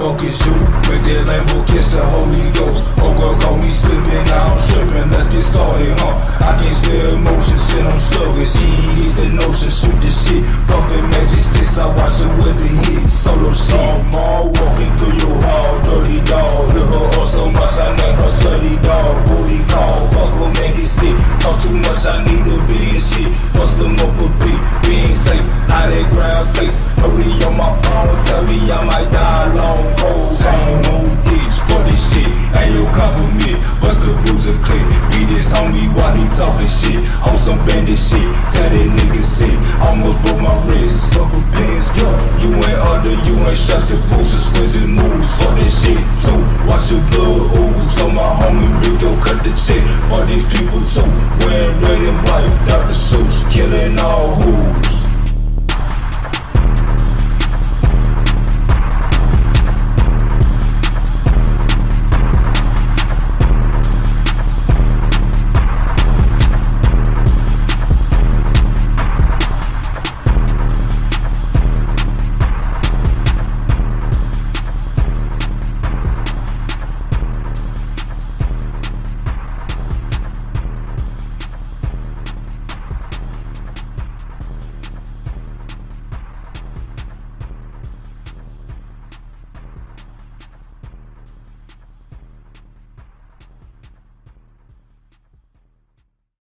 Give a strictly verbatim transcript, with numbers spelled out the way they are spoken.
fuck is you? Make that Lambo catch the Holy Ghost. Oh girl, call me slipping, now I'm slipping. Let's get started, huh? I can't spare emotions, shit, I'm sluggish. He ain't get the notion, shoot the shit. Puffin' Magic Six, I watch the weather hit. Solo shit. Mall walking through your hall, dirty dog. Look her up so much, I name her slutty dog. Booty call, fuck her, man, he stick. Talk too much, I need to be in shit. Bust them up a beat, being safe. How that ground taste? Hurry on my phone, tell me I might die long cold. Same old ditch for this shit. Ain't your compliment, bust the boots a click. Beat this homie while he talking shit. On some bandit shit, tell that nigga sick. Almost broke my wrist, fuck a pants. You ain't other, you ain't strapped to boots, exquisite moves. For this shit too, watch your blood ooze. So my homie Rico cut the check for these people too. Wearing red and white, Doctor Seuss, killing all who's.